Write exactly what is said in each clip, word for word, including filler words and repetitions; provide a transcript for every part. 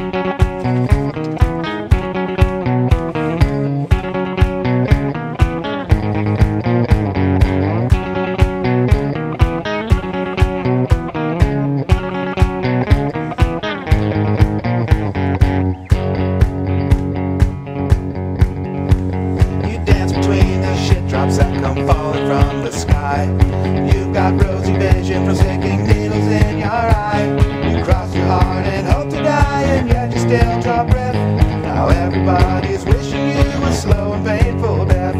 That come falling from the sky. You've got rosy vision from sticking needles in your eye. You cross your heart and hope to die, and yet you still draw breath. Now everybody's wishing you a slow and painful death.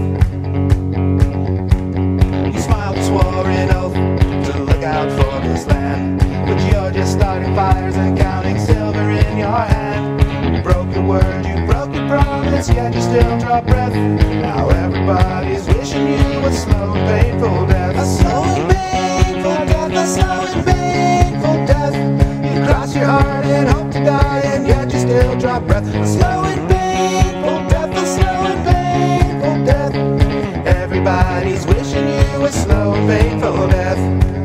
You smiled and swore an oath to look out for this land, but you're just starting fires and counting silver in your hand. You broke your word, you broke your promise, yet you still draw breath. Now everybody's wishing you a slow and painful death. A slow and painful death, a slow and painful death. You cross your heart and hope to die, and yet you still draw breath. A slow and painful death, a slow and painful death. Everybody's wishing you a slow and painful death.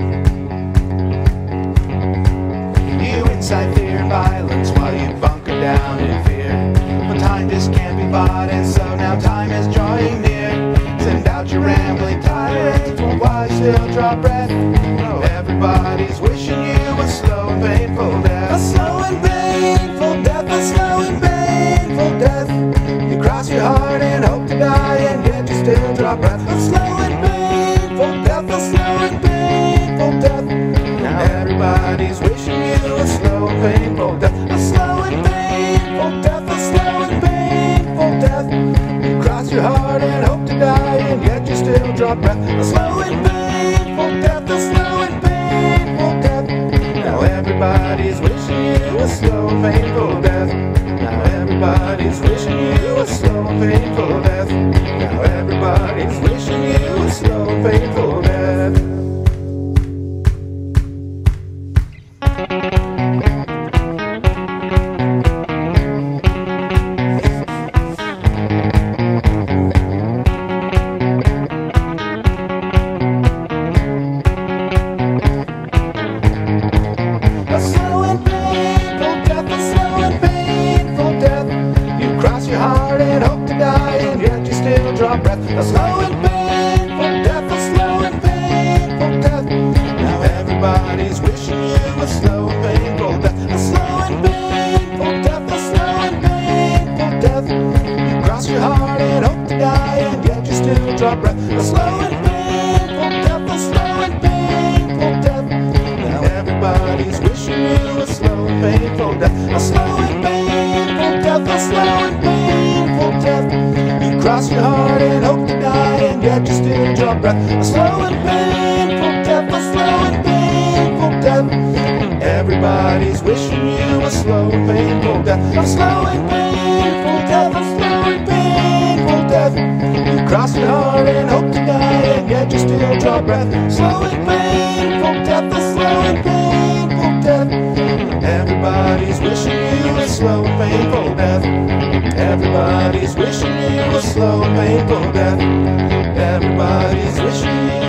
You incite fear and violence while you bunker down in fear. But time just can't be bought, and so now time is drawing near. Send out your rambling tirades, well, why still draw breath? No, everybody's wishing you a slow and painful death. A slow and painful death, a slow and painful death. You cross your heart and hope to die, and yet you still draw breath. A slow and painful death, a slow and painful death. Now everybody's wishing you a slow and painful death. A slow and painful death, a slow and painful death. You cross your heart and hope to die, and yet you still draw breath. A slow and painful death, a slow and painful death. Now everybody's wishing you a slow and painful death. Now everybody's wishing you a slow and painful death. Now everybody's wishing you a slow and painful death. A slow and painful death, a slow and painful death. You cross your heart and hope to die, and yet you still draw breath. A slow and painful death, a slow and painful death. Now everybody's wishing you a slow and painful death. A slow and painful death, a slow and painful death. You cross your heart and hope to die, and yet you still draw breath. A slow and painful death, a slow and painful death. Now everybody's wishing you a slow and painful death. A slow and painful death, a slow and painful death. You cross your heart and hope to die, and yet you still draw breath. A slow and painful death, a slow and painful death. Everybody's wishing you a slow and painful death. A slow and painful death, a slow and painful death. You cross your heart and hope to die, and yet you still draw breath. Slow and painful death, a slow and painful death. Everybody's wishing you a slow and painful death. Everybody's wishing you a slow and painful death. Everybody's wishing you